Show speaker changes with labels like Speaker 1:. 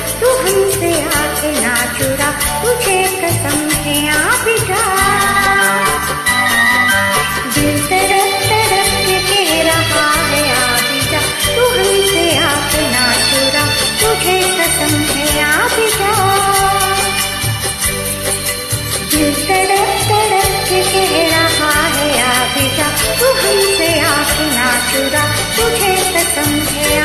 Speaker 1: तू हमसे आके ना चुरा, तुझे कसम है आ भी जा। दिल तड़प तड़प के कह रहा है आ भी जा, तू हमसे आके ना चुरा, तुझे कसम है आ भी जा। दिल तड़प तड़प के कह रहा है आ भी जा, तू हमसे आके ना चुरा, तुझे कसम है